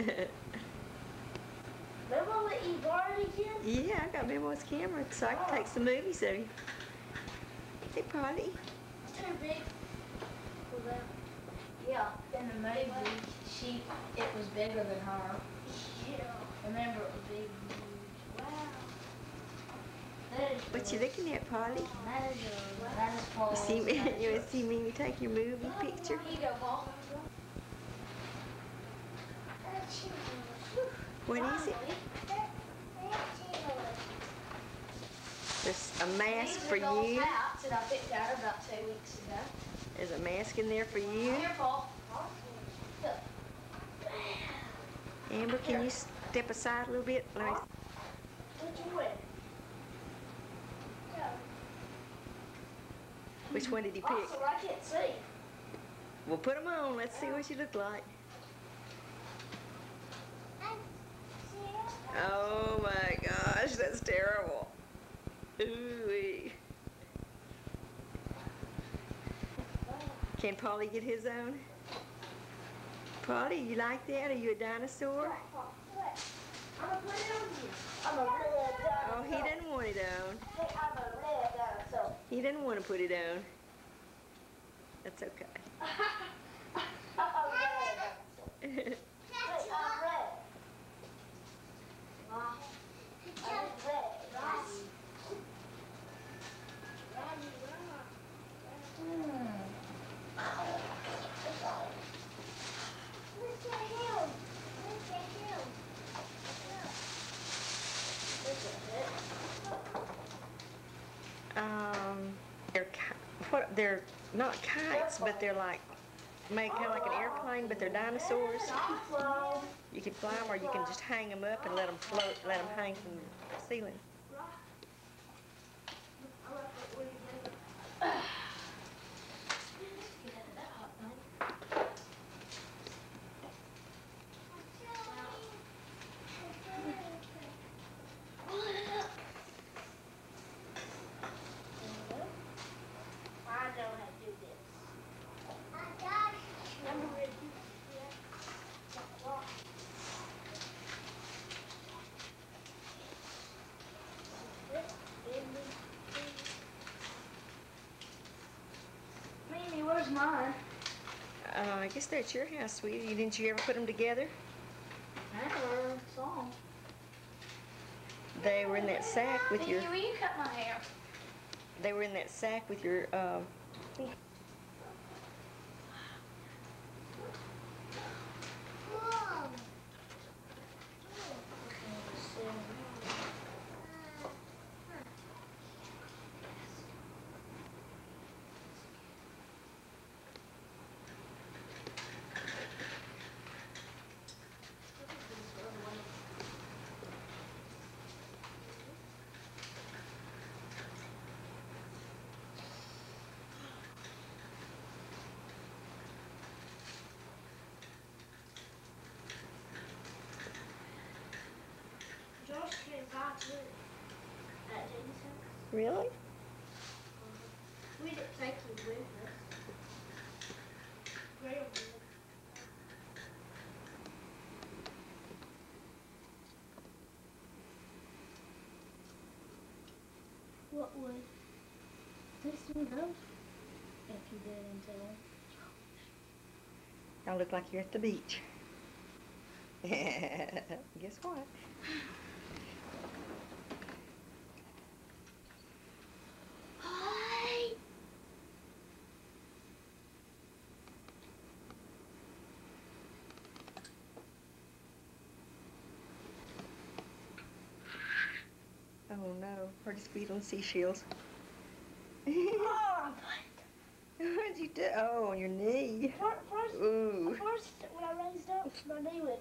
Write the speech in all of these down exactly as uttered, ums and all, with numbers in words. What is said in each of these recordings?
Memo let you borrow it again? Yeah, I got Memo's camera so I can take some movies of you. Hey, Polly. It's too big for that. Yeah, in the movie, she, it was bigger than her. Yeah. Remember, it was big and huge. Wow. That is What you looking at, Polly? That is your, that is Paul. You see me? You want to see me take your movie picture? Here you go, Paul. What is it? There's a mask for you. Hats that I picked out about two weeks ago. There's a mask in there for you. Here, Paul. Amber, can you step aside a little bit? Let me... What you wear? Which one did he pick? Also, I can't see. Well, put them on. Let's see what you look like. Oh my gosh, that's terrible. Ooh-wee. Can Polly get his own? Polly, you like that? Are you a dinosaur? I'm gonna put it on you. I'm a red dinosaur. Oh, he didn't want it on. Hey, I'm a red dinosaur. He didn't want to put it on. That's okay. I'm a red dinosaur. Hey, I'm red. I'm red. Look at him. Look at him. Um, they're what? They're not kites, but they're like made kind of like an airplane, but they're dinosaurs. You can fly them, or you can just hang them up and let them float, let them hang from the ceiling. Mimi, where's mine? Uh, I guess they're at your house, sweetie. Didn't you ever put them together? I never saw them. They were in that sack with your. Mimi, will you cut my hair? They were in that sack with your. Uh, Really? We didn't take you with us. Graham did. What would this one go if you did into it? I look like you're at the beach. Guess what? Oh no, we're just feeding seashells. Oh, What'd you do? Oh, on your knee. first, Ooh. first, when I raised up, my knee went.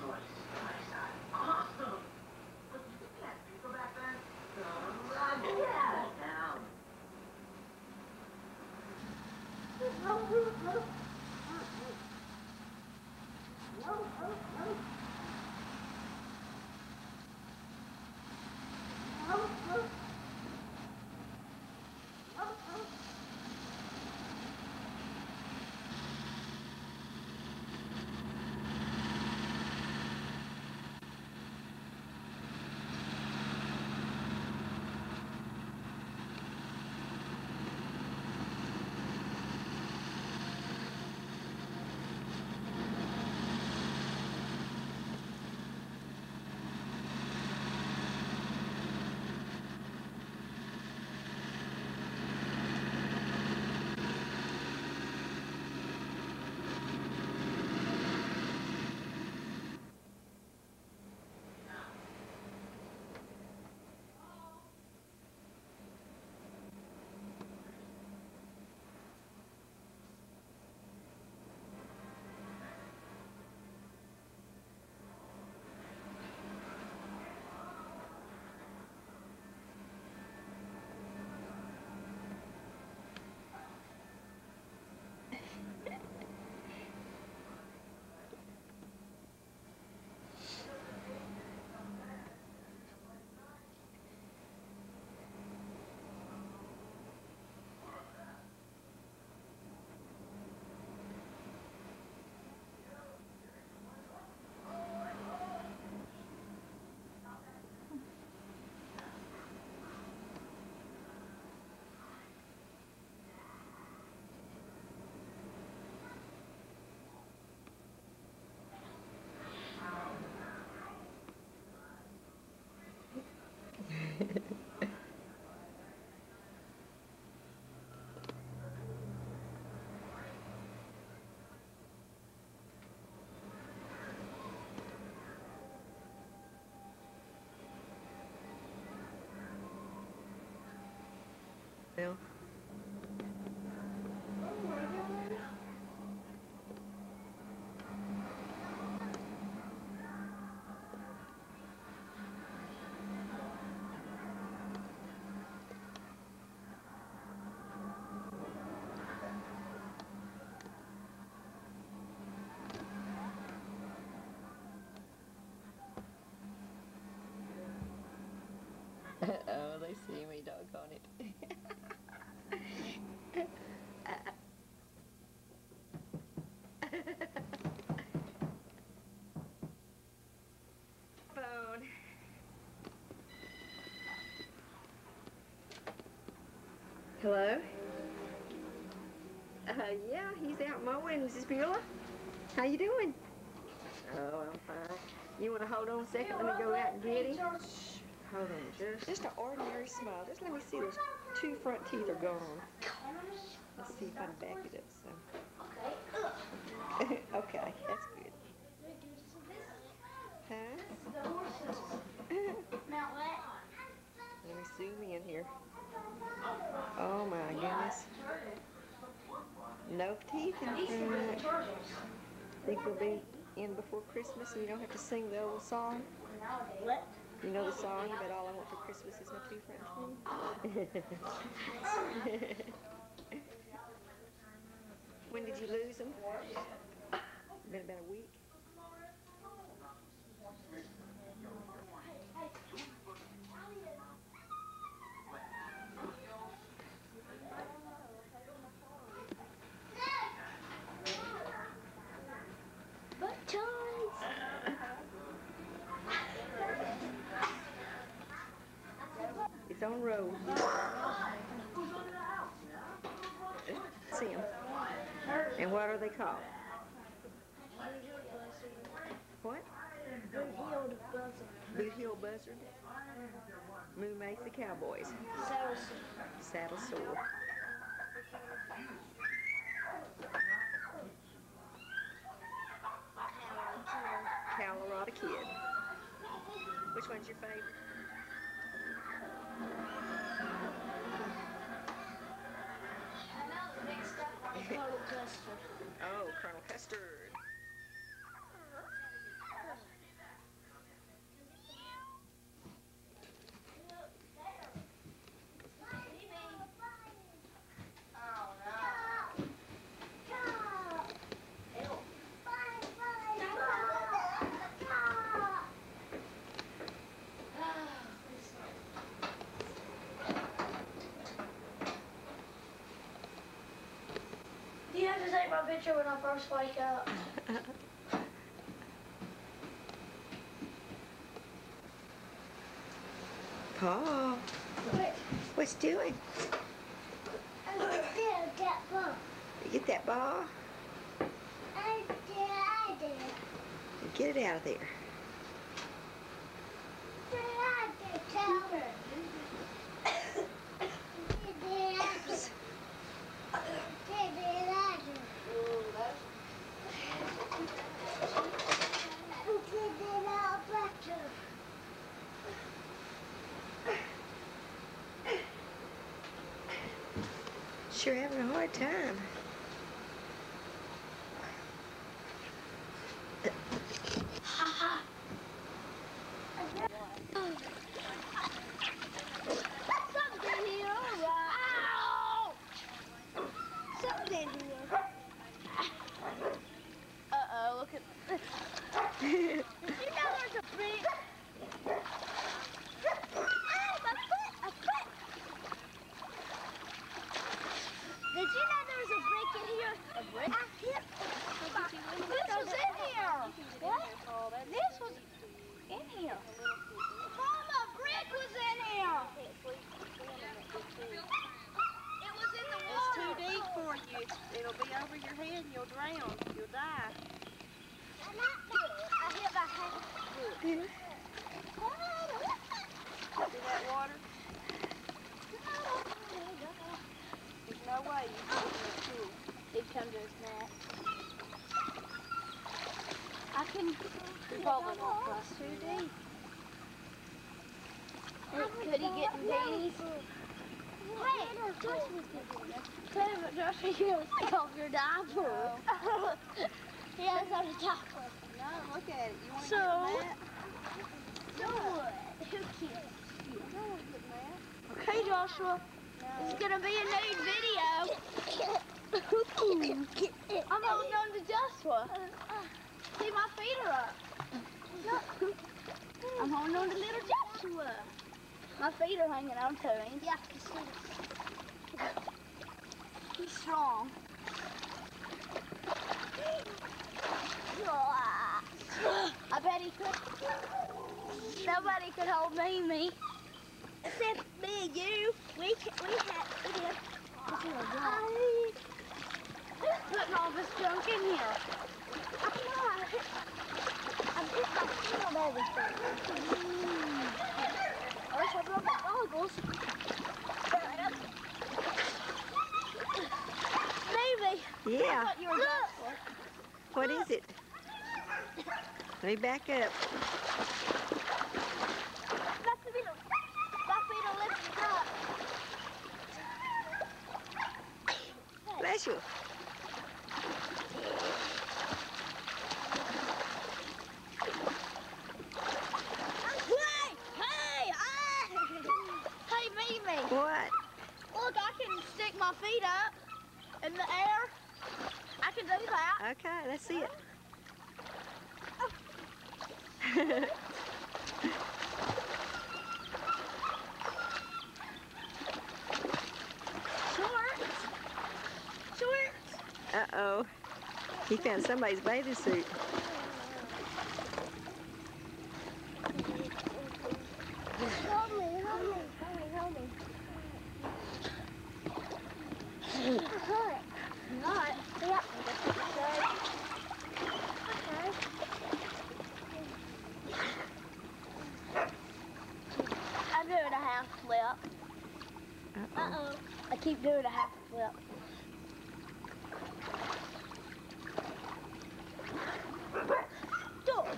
Well, oh, they see me, doggone it. Phone. Hello? Uh, yeah, he's out mowing. Missus Beulah? How you doing? Oh, I'm fine. You want to hold on a second? Let me go out and get him. Hold on, just, just an ordinary smile. Just let me see those two front teeth are gone. Let's see if I can back it up some. Okay, that's good. Huh? Let me zoom in here. Oh my goodness. No teeth in front. Think we'll be in before Christmas and you don't have to sing the old song? What? You know the song that all I want for Christmas is my two front teeth? When did you lose them? Been about a week? It's on road. See them. And what are they called? What? Blue-heeled buzzard. Blue-heeled buzzard. Moo Mesa Cowboys. Saddle Saddle sore. Colorado Kid. Which one's your favorite? Colonel Custard. Oh, Colonel Custard. take my picture when I first wake up. Paul, What? what's doing? I'm gonna get that ball. You get that ball? I did, I did. Get it out of there. I did, tell her. Sure having a hard time. Something here, ow! Something here. Uh-oh, look at this. Did you know there's a brick? Ow, my foot, a foot! Did you know there was a brick in here? A brick? I hit This was in here. What? This was in here. Mama, brick was in here. It was in the water. It's too deep for you. It'll be over your head and you'll drown. You'll die. I'm not good. I hit my head. See that water? There's no way you can get in that pool. It comes to his neck. I can. You're probably not across too deep. Could he get in panties? Hey, Joshua, Joshua, you have to take off your diaper. He has on a diaper. No, look at it. You want to So- get in that? So what? Who cares? You don't want to get in that. Okay, Joshua. It's gonna be a nude video. I'm holding on to Joshua. See, my feet are up. I'm holding on to little Joshua. My feet are hanging on to him. Yeah, he's strong. I bet he could. Nobody could hold me, me. Except me and you. We can, we had we did. Who's putting all this junk in here? I'm not. I'm just my feet on everything. I wish I brought my goggles. Maybe. Yeah. What you were dressed for. What is it? Let me back up. My feet are, my feet are lifted up. Bless you. Hey! Hey! Hey! Hey, Mimi! What? Look, I can stick my feet up in the air. I can do that. Okay, let's see it. Shorts. Shorts. Uh-oh. He found somebody's bathing suit. Hold me, hold me, hold me, hold me. Alright. Not. Yeah. Okay. I'm doing a half flip. Uh-oh. Uh-oh. I keep doing a half flip. Go.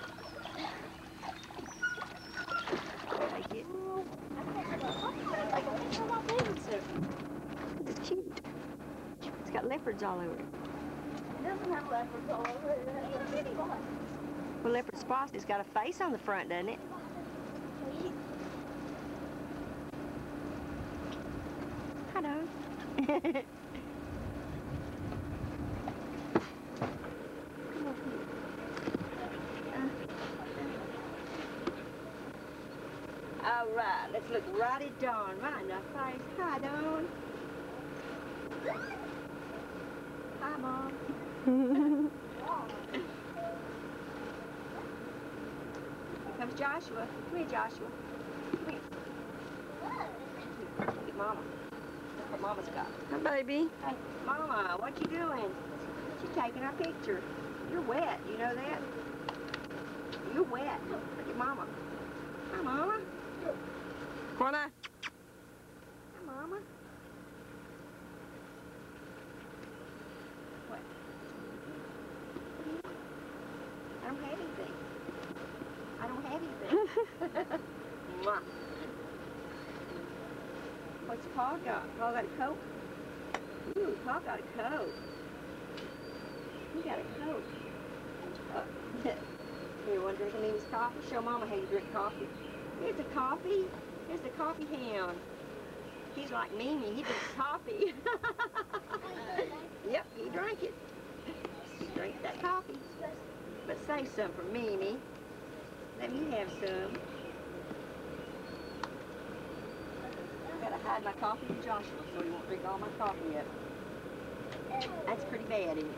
Take it. Like a picture of my bathing suit. It's cute. It's got leopards all over it. It doesn't have leopards all over it. It has a pretty one. Well, leopard spot, it's got a face on the front, doesn't it? Hello. All right, let's look right at Dawn. Right in the face. Hi, Dawn. Hi. Hi, Mom. Here comes Joshua. Come here, Joshua. Come here. Look at Mama. Look what Mama's got. Hi, baby. Hey, Mama, what you doing? She's taking our picture. You're wet. You know that? You're wet. Look at Mama. Hi, Mama. Come on. Hi, Mama. What? I don't have anything. I don't have anything. Mwah. What's Paul got? Paul got a Coke? Ooh, Paul got a Coke. He got a Coke. Uh, you want to drink Amy's coffee? Show Mama how you drink coffee. Here's the coffee. Here's the coffee hound. He's like Mimi. He drinks coffee. Yep, he drank it. Drink that coffee. But save some for Mimi. Let me have some. Gotta hide my coffee from Joshua so he won't drink all my coffee up. That's pretty bad, isn't it?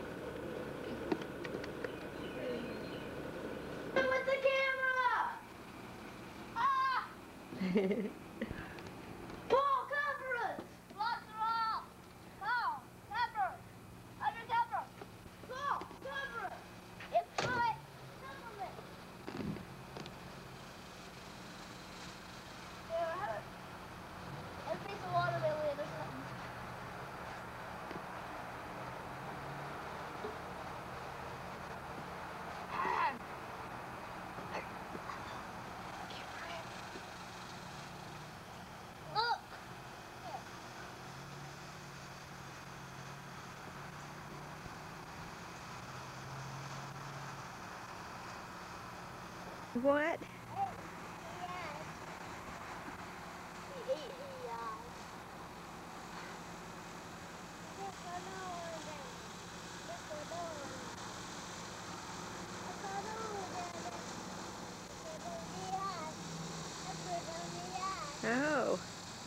With the camera! Ah! Paul, cover us! Blocks are off! Paul, cover! Undercover! Paul, cover us! It's good! Cover it! Here, have it. Have a piece of watermelon or something. Ah! Look! What? Oh.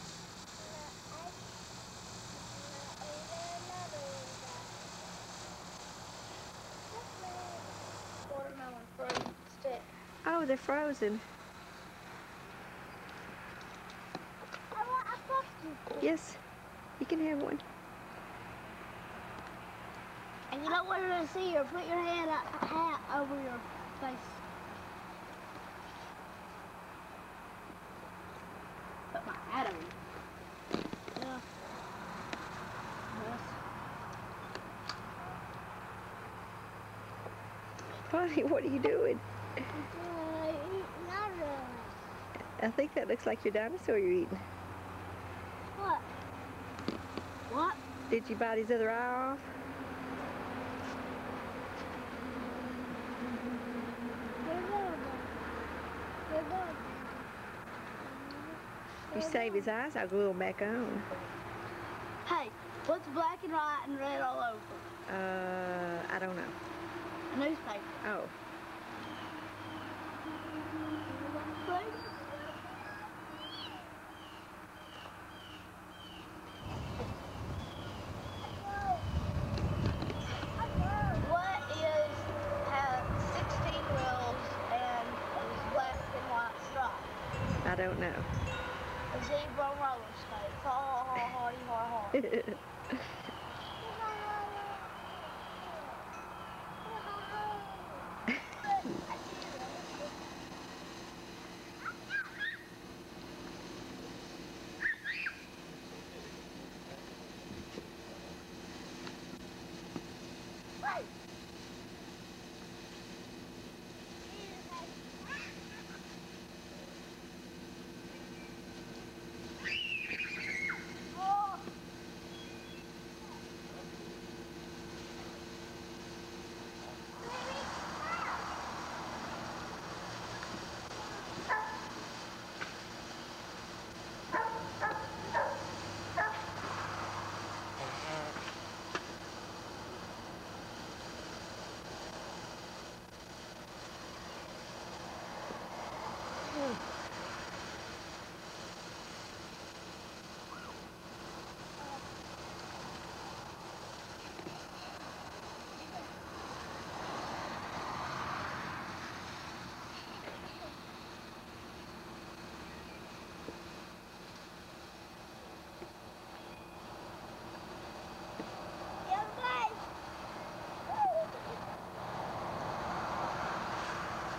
Watermelon frozen stick. Oh, they're frozen. I want a pumpkin. Yes, you can have one. And you don't want her to see her, put your hand a hat over your face. Put my hat over. Yeah. Yes. Honey, what are you doing? Uh, not really. I think that looks like your dinosaur you're eating. What? What? Did you bite his other eye off? You save his eyes, I'll glue them back on. Hey, what's black and white and red all over? Uh, I don't know. A newspaper. Oh. What is have sixteen wheels and is black and white stripe? I don't know. A zebra on roller skates. Ha ha ha hardy ha ha.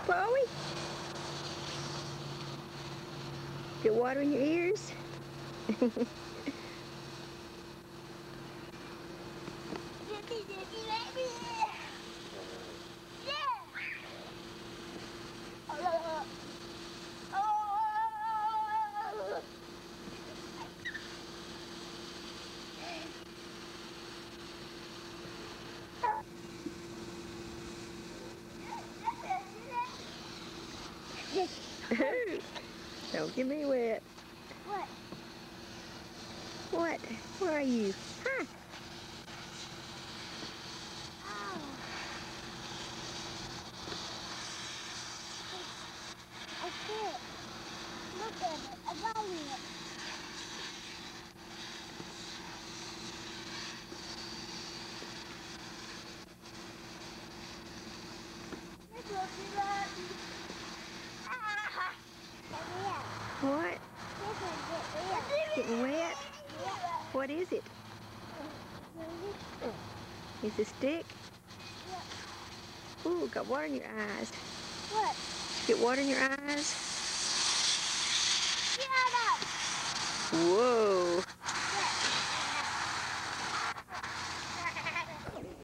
Chloe? Get water in your ears? Don't get me wet. What? What? Where are you? Huh? Oh. I see it. Look at it. I got it. Look at that. Ah. What? Get Getting wet? Yeah. What is it? Is it a stick? Yeah. Ooh, got water in your eyes. What? Did you get water in your eyes? Shut up. Whoa.